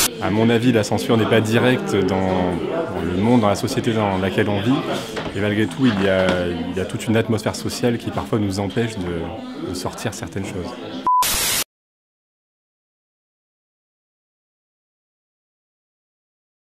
À mon avis, la censure n'est pas directe dans le monde, dans la société dans laquelle on vit. Et malgré tout, il y a toute une atmosphère sociale qui parfois nous empêche de sortir certaines choses.